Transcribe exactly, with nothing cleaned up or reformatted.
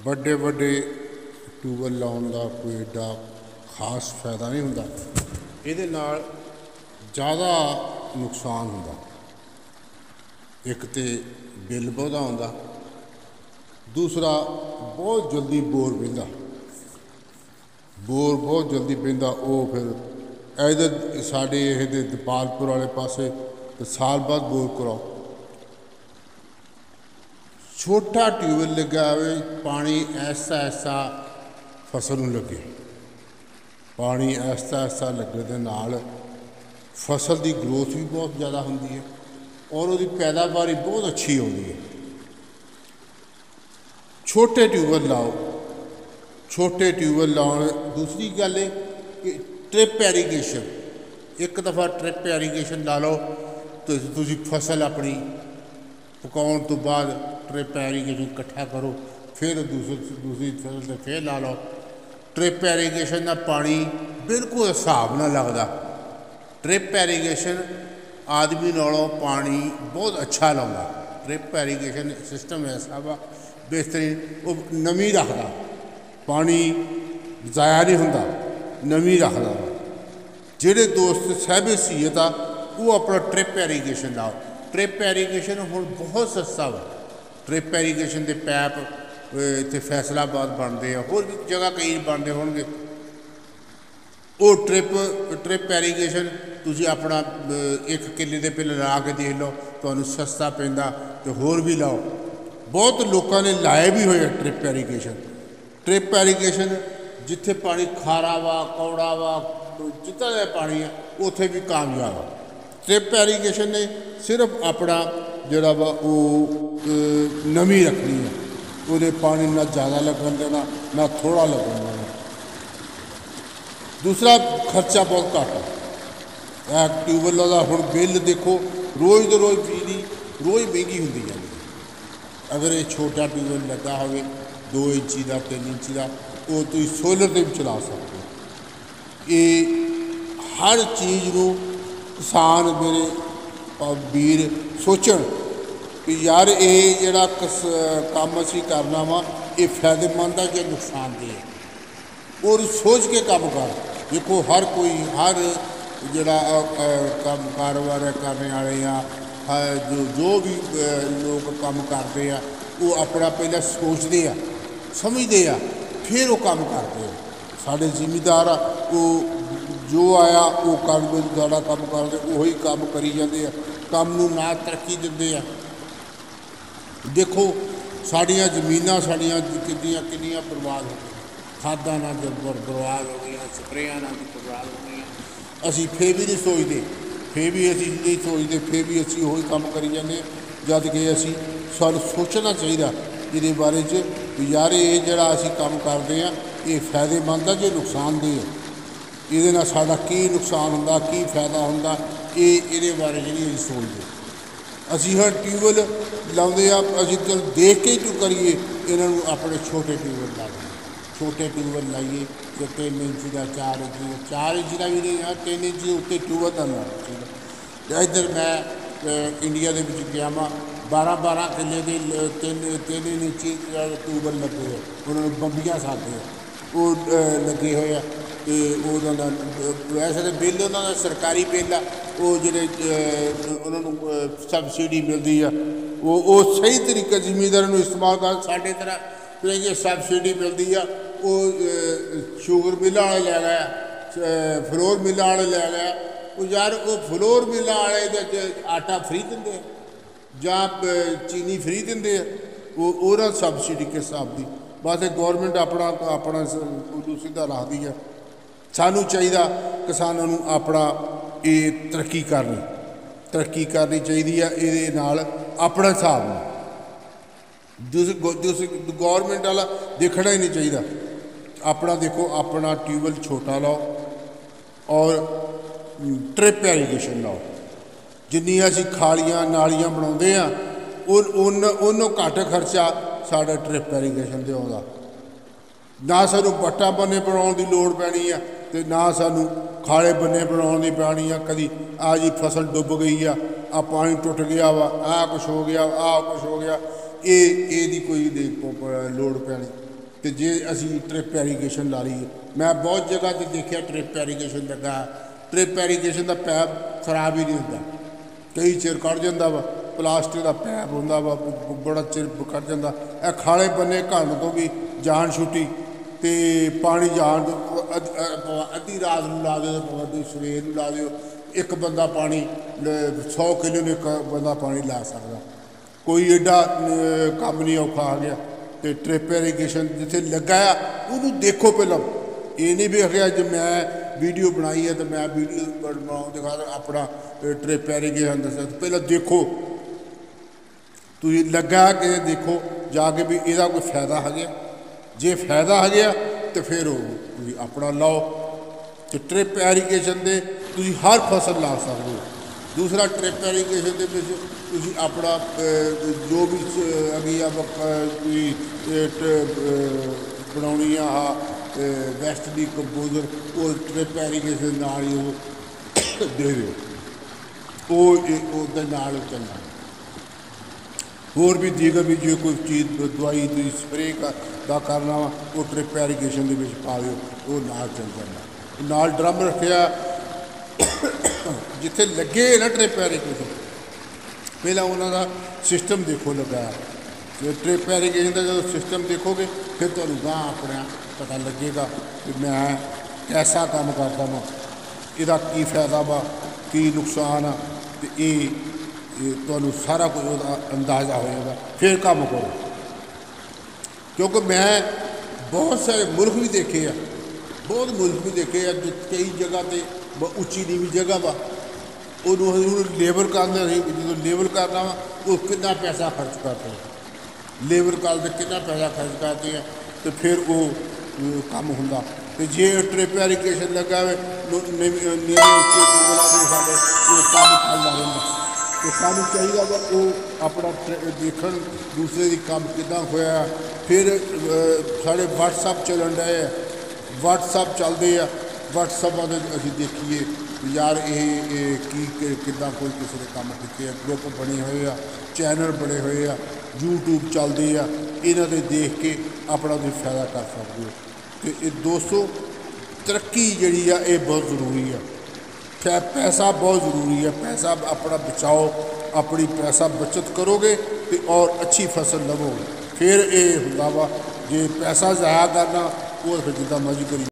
ਵੱਡੇ ਵੱਡੇ ਟਿਊਬਵੈੱਲ ਲਾਉਣ ਦਾ ਕੋਈ ਏਡਾ ਖਾਸ ਫਾਇਦਾ ਨਹੀਂ ਹੁੰਦਾ। ਇਹਦੇ ਨਾਲ ਜ਼ਿਆਦਾ ਨੁਕਸਾਨ ਹੁੰਦਾ। ਇੱਕ ਤਾਂ ਬਿੱਲ ਬਹੁਤਾ ਆਉਂਦਾ, ਦੂਸਰਾ ਬਹੁਤ ਜਲਦੀ ਬੋਰ ਪੈਂਦਾ। ਬੋਰ ਬਹੁਤ ਜਲਦੀ ਪੈਂਦਾ। ਉਹ ਫਿਰ ਇੱਧਰ ਸਾਡੇ ਇਹ ਦੇ ਦਪਾਲਪੁਰ ਵਾਲੇ ਪਾਸੇ ਤੇ ਸਾਲ ਬਾਅਦ ਬੋਰ ਕਰਾਓ। ਛੋਟਾ ਟਿਊਬਵੈੱਲ ਲੱਗਾ ਹੋਵੇ, ਪਾਣੀ ਐਸਾ ਐਸਾ ਫਸਲ ਨੂੰ ਲੱਗੇ। ਪਾਣੀ ਐਸਾ ਐਸਾ ਲੱਗਣ ਦੇ ਨਾਲ ਫਸਲ ਦੀ ਗਰੋਥ ਵੀ ਬਹੁਤ ਜ਼ਿਆਦਾ ਹੁੰਦੀ ਹੈ ਔਰ ਉਹਦੀ ਪੈਦਾਵਾਰ ਵੀ ਬਹੁਤ ਅੱਛੀ ਆਉਂਦੀ ਹੈ। ਛੋਟੇ ਟਿਊਬਵੈੱਲ ਲਾਓ। ਛੋਟੇ ਟਿਊਬਵੈੱਲ ਲਾਉਣ। ਦੂਸਰੀ ਗੱਲ ਹੈ ਕਿ ਟ੍ਰਿਪ ਐਰੀਗੇਸ਼ਨ। ਇੱਕ ਦਫਾ ਟ੍ਰਿਪ ਐਰੀਗੇਸ਼ਨ ਲਾ ਲਓ ਤੇ ਤੁਸੀਂ ਫਸਲ ਆਪਣੀ ਪਕਾਉਣ ਤੋਂ ਬਾਅਦ ਟ੍ਰਿਪ ਐਰੀਗੇਸ਼ਨ ਇਕੱਠਾ ਕਰੋ, ਫਿਰ ਦੂਸਰੀ ਦੂਸਰੀ ਫਸਲ 'ਤੇ ਫਿਰ ਲਾ ਲਓ। ਟ੍ਰਿਪ ਐਰੀਗੇਸ਼ਨ ਦਾ ਪਾਣੀ ਬਿਲਕੁਲ ਹਿਸਾਬ ਨਾਲ ਲੱਗਦਾ। ਟ੍ਰਿਪ ਐਰੀਗੇਸ਼ਨ ਆਦਮੀ ਨਾਲੋਂ ਪਾਣੀ ਬਹੁਤ ਅੱਛਾ ਲਾਉਂਦਾ। ਟ੍ਰਿਪ ਐਰੀਗੇਸ਼ਨ ਸਿਸਟਮ ਐਸਾ ਵਾ ਬਿਹਤਰੀਨ, ਉਹ ਨਮੀ ਰੱਖਦਾ, ਪਾਣੀ ਜ਼ਾਇਆ ਨਹੀਂ ਹੁੰਦਾ, ਨਮੀ ਰੱਖਦਾ ਵਾ। ਜਿਹੜੇ ਦੋਸਤ ਸਾਹਿਬ ਸੀਅਤ ਆ ਉਹ ਆਪਣਾ ਟ੍ਰਿਪ ਐਰੀਗੇਸ਼ਨ ਲਾਓ। ਟ੍ਰਿਪ ਐਰੀਗੇਸ਼ਨ ਹੁਣ ਬਹੁਤ ਸਸਤਾ ਵਾ। ਟ੍ਰਿਪ ਐਰੀਗੇਸ਼ਨ ਦੇ ਪੈਪ ਇੱਥੇ ਫੈਸਲਾਬਾਦ ਬਣਦੇ ਆ, ਹੋਰ ਵੀ ਜਗ੍ਹਾ ਕਈ ਬਣਦੇ ਹੋਣਗੇ। ਉਹ ਟ੍ਰਿਪ ਟ੍ਰਿਪ ਐਰੀਗੇਸ਼ਨ ਤੁਸੀਂ ਆਪਣਾ ਇੱਕ ਕਿੱਲੇ ਦੇ ਬਿੱਲ ਲਾ ਕੇ ਦੇਖ ਲਓ, ਤੁਹਾਨੂੰ ਸਸਤਾ ਪੈਂਦਾ। ਅਤੇ ਹੋਰ ਵੀ ਲਾਓ। ਬਹੁਤ ਲੋਕਾਂ ਨੇ ਲਾਏ ਵੀ ਹੋਏ ਆ ਟ੍ਰਿਪ ਐਰੀਗੇਸ਼ਨ। ਟ੍ਰਿਪ ਐਰੀਗੇਸ਼ਨ ਜਿੱਥੇ ਪਾਣੀ ਖਾਰਾ ਵਾ, ਕੌੜਾ ਵਾ, ਜਿੱਦਾਂ ਦਾ ਪਾਣੀ ਆ ਉੱਥੇ ਵੀ ਕਾਮਯਾਬ ਆ। ਟ੍ਰਿਪ ਐਰੀਗੇਸ਼ਨ ਨੇ ਸਿਰਫ ਆਪਣਾ ਜਿਹੜਾ ਵਾ ਉਹ ਨਮੀ ਰੱਖਣੀ ਹੈ। ਉਹਦੇ ਪਾਣੀ ਨਾ ਜ਼ਿਆਦਾ ਲੱਗਣ ਦੇਣਾ, ਨਾ ਥੋੜ੍ਹਾ ਲੱਗਣ ਦੇਣਾ। ਦੂਸਰਾ ਖਰਚਾ ਬਹੁਤ ਘੱਟ ਹੈ। ਇਹ ਟਿਊਬਵੈੱਲਾਂ ਦਾ ਹੁਣ ਬਿੱਲ ਦੇਖੋ, ਰੋਜ਼ ਦੇ ਰੋਜ਼ ਬਿਜਲੀ ਰੋਜ਼ ਮਹਿੰਗੀ ਹੁੰਦੀ ਜਾਂਦੀ ਹੈ। ਅਗਰ ਇਹ ਛੋਟਾ ਟਿਊਬਵੈੱਲ ਲੱਗਾ ਹੋਵੇ ਦੋ ਇੰਚੀ ਦਾ, ਤਿੰਨ ਇੰਚੀ ਦਾ, ਉਹ ਤੁਸੀਂ ਸੋਲਰ 'ਤੇ ਵੀ ਚਲਾ ਸਕਦੇ ਹੋ। ਇਹ ਹਰ ਚੀਜ਼ ਨੂੰ ਕਿਸਾਨ ਮੇਰੇ ਵੀਰ ਸੋਚਣ ਕਿ ਯਾਰ ਇਹ ਜਿਹੜਾ ਕਸ ਕੰਮ ਅਸੀਂ ਕਰਨਾ ਵਾ ਇਹ ਫਾਇਦੇਮੰਦ ਆ ਕਿ ਨੁਕਸਾਨਦੇਹ, ਔਰ ਸੋਚ ਕੇ ਕੰਮ ਕਰ। ਦੇਖੋ ਹਰ ਕੋਈ ਹਰ ਜਿਹੜਾ ਕੰਮ ਕਾਰੋਬਾਰ ਕਰਨ ਵਾਲੇ ਆ, ਜੋ ਜੋ ਵੀ ਲੋਕ ਕੰਮ ਕਰਦੇ ਆ, ਉਹ ਆਪਣਾ ਪਹਿਲਾਂ ਸੋਚਦੇ ਆ, ਸਮਝਦੇ ਆ, ਫਿਰ ਉਹ ਕੰਮ ਕਰਦੇ ਆ। ਸਾਡੇ ਜ਼ਿਮੀਂਦਾਰ ਆ ਉਹ ਜੋ ਆਇਆ ਉਹ ਕੰਮ ਜ਼ਿਆਦਾ ਕੰਮ ਕਰਦੇ, ਉਹੀ ਕੰਮ ਕਰੀ ਜਾਂਦੇ ਆ, ਕੰਮ ਨੂੰ ਨਾ ਤਰੱਕੀ ਦਿੰਦੇ ਆ। ਦੇਖੋ ਸਾਡੀਆਂ ਜ਼ਮੀਨਾਂ ਸਾਡੀਆਂ ਕਿੰਨੀਆਂ ਕਿੰਨੀਆਂ ਬਰਬਾਦ ਹੋ ਗਈਆਂ, ਖਾਦਾਂ ਨਾਲ ਬਰਬਾਦ ਹੋ ਗਈਆਂ, ਸਪਰੇਆਂ ਨਾਲ ਵੀ ਬਰਬਾਦ ਹੋ ਗਈਆਂ। ਅਸੀਂ ਫਿਰ ਵੀ ਨਹੀਂ ਸੋਚਦੇ, ਫਿਰ ਵੀ ਅਸੀਂ ਨਹੀਂ ਸੋਚਦੇ, ਫਿਰ ਵੀ ਅਸੀਂ ਉਹੀ ਕੰਮ ਕਰੀ ਜਾਂਦੇ ਹਾਂ। ਜਦ ਕਿ ਅਸੀਂ ਸਾਨੂੰ ਸੋਚਣਾ ਚਾਹੀਦਾ ਇਹਦੇ ਬਾਰੇ 'ਚ ਵੀ ਯਾਰ ਇਹ ਜਿਹੜਾ ਅਸੀਂ ਕੰਮ ਕਰਦੇ ਹਾਂ ਇਹ ਫਾਇਦੇਮੰਦ ਆ ਜਾਂ ਨੁਕਸਾਨਦੇਹ ਹੈ। ਇਹਦੇ ਨਾਲ ਸਾਡਾ ਕੀ ਨੁਕਸਾਨ ਹੁੰਦਾ, ਕੀ ਫਾਇਦਾ ਹੁੰਦਾ, ਇਹ ਇਹਦੇ ਬਾਰੇ ਜਿਹੜੀ ਅਸੀਂ ਸੋਚਦੇ। ਅਸੀਂ ਹਰ ਟਿਊਬਵੈੱਲ ਲਾਉਂਦੇ ਆ, ਅਸੀਂ ਚਲ ਦੇਖ ਕੇ ਹੀ ਟੂ ਕਰੀਏ ਇਹਨਾਂ ਨੂੰ। ਆਪਣੇ ਛੋਟੇ ਟਿਊਬਵੈੱਲ ਲਾਈਏ, ਛੋਟੇ ਟਿਊਬਵੈੱਲ ਲਾਈਏ ਅਤੇ ਤਿੰਨ ਇੰਚੀ ਦਾ, ਚਾਰ ਇੰਚੀ ਦਾ, ਚਾਰ ਇੰਚੀ ਦਾ ਵੀ ਨਹੀਂ ਆ, ਤਿੰਨ ਇੰਚੀ ਦੇ ਉੱਤੇ ਟਿਊਬਵੈੱਲ ਦਾ ਲਾਉਣਾ ਚਾਹੀਦਾ। ਇੱਧਰ ਮੈਂ ਇੰਡੀਆ ਦੇ ਵਿੱਚ ਗਿਆ ਵਾਂ, ਬਾਰਾਂ ਬਾਰਾਂ ਕਿੱਲੇ ਦੇ ਤਿੰਨ ਤਿੰਨ ਇੰਚੀ ਟਿਊਬਵੈੱਲ ਲੱਗੇ ਹੋਏ, ਉਹਨਾਂ ਨੂੰ ਬੰਬੀਆਂ ਸਾਦੇ ਆ, ਉਹ ਲੱਗੇ ਹੋਏ ਆ। ਅਤੇ ਉਹਨਾਂ ਦਾ ਵੈਸੇ ਤਾਂ ਬਿੱਲ ਉਹਨਾਂ ਦਾ ਸਰਕਾਰੀ ਬਿੱਲ ਆ, ਉਹ ਜਿਹੜੇ ਉਹਨਾਂ ਨੂੰ ਸਬਸਿਡੀ ਮਿਲਦੀ ਆ, ਉਹ ਉਹ ਸਹੀ ਤਰੀਕੇ ਜ਼ਿਮੀਂਦਾਰਾਂ ਨੂੰ ਇਸਤੇਮਾਲ ਕਰ। ਸਾਡੇ ਤਰ੍ਹਾਂ ਜੇ ਸਬਸਿਡੀ ਮਿਲਦੀ ਆ ਉਹ ਸ਼ੂਗਰ ਮਿੱਲਾਂ ਵਾਲੇ ਲੈ ਗਏ, ਫਲੋਰ ਮਿੱਲਾਂ ਵਾਲੇ ਲੈ ਗਏ। ਉਹ ਯਾਰ ਉਹ ਫਲੋਰ ਮਿੱਲਾਂ ਵਾਲੇ ਦੇ ਆਟਾ ਫਰੀ ਦਿੰਦੇ ਆ ਜਾਂ ਚੀਨੀ ਫਰੀ ਦਿੰਦੇ ਆ, ਉਹ ਉਹਨਾਂ ਸਬਸਿਡੀ ਕਿਸ ਹਿਸਾਬ ਦੀ। ਬਸ ਗੌਰਮੈਂਟ ਆਪਣਾ ਆਪਣਾ ਉਦੋਂ ਸਿੱਧਾ ਰੱਖਦੀ ਆ। ਸਾਨੂੰ ਚਾਹੀਦਾ ਕਿਸਾਨਾਂ ਨੂੰ ਆਪਣਾ ਇਹ ਤਰੱਕੀ ਕਰਨੀ ਤਰੱਕੀ ਕਰਨੀ ਚਾਹੀਦੀ ਆ। ਇਹਦੇ ਨਾਲ ਆਪਣਾ ਹਿਸਾਬ ਨਾਲ ਦੂਸਰੀ ਗੌਰਮੈਂਟ ਵਾਲਾ ਦੇਖਣਾ ਹੀ ਨਹੀਂ ਚਾਹੀਦਾ। ਆਪਣਾ ਦੇਖੋ, ਆਪਣਾ ਟਿਊਬਵੈੱਲ ਛੋਟਾ ਲਾਓ ਔਰ ਟ੍ਰਿਪ ਐਰੀਗੇਸ਼ਨ ਲਾਓ। ਜਿੰਨੀਆਂ ਅਸੀਂ ਖਾਲੀਆਂ ਨਾਲੀਆਂ ਬਣਾਉਂਦੇ ਹਾਂ ਉਹ ਉਹਨੂੰ ਘੱਟ ਖਰਚਾ ਸਾਡਾ ਟ੍ਰਿਪ ਐਰੀਗੇਸ਼ਨ 'ਤੇ ਆਉਂਦਾ। ਨਾ ਸਾਨੂੰ ਵੱਟਾਂ ਬੰਨੇ ਬਣਾਉਣ ਦੀ ਲੋੜ ਪੈਣੀ ਆ ਅਤੇ ਨਾ ਸਾਨੂੰ ਖਾਲੇ ਬੰਨੇ ਬਣਾਉਣ ਦੀ ਪੈਣੀ ਆ। ਕਦੀ ਆ ਜੀ ਫਸਲ ਡੁੱਬ ਗਈ ਆ, ਆ ਪਾਣੀ ਟੁੱਟ ਗਿਆ ਵਾ, ਆਹ ਕੁਛ ਹੋ ਗਿਆ, ਆਹ ਕੁਛ ਹੋ ਗਿਆ, ਇਹ ਇਹਦੀ ਕੋਈ ਲੋੜ ਪੈਣੀ। तो जे असी ट्रिप एरीगेशन ला लीए, मैं बहुत जगह तो देखा ट्रिप एरीगेशन लगा, ट्रिप एरीगेशन का पैप खराब ही नहीं होता, कई चिर कट जाता वा, प्लास्टिक का पैप होंदा वा बड़ा चिर कट जाता। यह खाले बन्ने घन तो भी जान छुट्टी तो पानी जान अद्धी रात में ला दो, अद्धी सवेर में ला दो, एक बंदा पानी सौ किलो ने एक बंदा पानी ला सकता, कोई एडा काम नहीं औखा आ गया। तो ट्रिप एरीगेशन जिथे लगा है उन्होंने देखो पहला, ये नहीं भी आखिया जो मैं वीडियो बनाई है तो मैं वीडियो बनाओ दिखा अपना ट्रिप एरीगेशन दसा, पहला देखो तुम लगा कि देखो जाके भी इसका कोई फायदा है गया, जे फायदा है गया तो फिर तुम अपना लाओ। तो ट्रिप एरीगेशन दे तुम हर फसल ला सकते हो। दूसरा ट्रिप एरीगेशन के तुम अपना जो भी अभी बनानी आ वैस्ट दी कंपोजर वो ट्रिप एरीगेशन नाल ही दे दो, वो नाल चलना। होर भी दीगर भी जो कोई चीज़ दवाई दी स्प्रे का करना वा वो ट्रिप एरीगेशन के पा दो, वो नाल चल जाना। नाल ड्रम रखिया जिथे लगे ना ट्रिप एरीगेशन, पहला उन्होंने सिस्टम देखो लगा, ट्रिप एरीगेशन का जो सिस्टम देखोगे फिर तो गांह अपने पता लगेगा कि मैं कैसा काम करता वा, इसका की फायदा वा की नुकसान आ, तो ये तो सारा कुछ अंदाजा होएगा फिर काम करो। क्योंकि मैं बहुत सारे मुल्क भी देखे हैं, बहुत मुल्क भी देखे हैं कई जगह पर उच्ची नीवी जगह वा उन्होंने लेबर करना जो लेबर करना वा वो कितना पैसा खर्च करते हैं, लेबर करते कितना पैसा खर्च करते हैं तो फिर वो काम होंदा। तो जे ट्रिप एरीगेशन लगा हुए काम चलता रहता, तो सानू चाहिए वा वो अपना देख दूसरे की काम कितना होया। फिर साढ़े वट्सअप चलन रहे है, वट्सअप चलते हैं, वट्सअप अभी देखिए यार ये की कि कोई किसी ने काम किए, ग्रुप बने हुए आ, चैनल बने हुए आ, यूट्यूब चलते हैं, इन्हों के देख के अपना तुम फायदा कर सकते हो। तो ये दोस्तों तरक्की जी है बहुत जरूरी है, पैसा बहुत ज़रूरी है, पैसा अपना बचाओ, अपनी पैसा बचत करोगे तो और अच्छी फसल लवोगे। फिर ये होंदा वा जे पैसा ज़ाया करना वो फिर जिदा मर्जी करी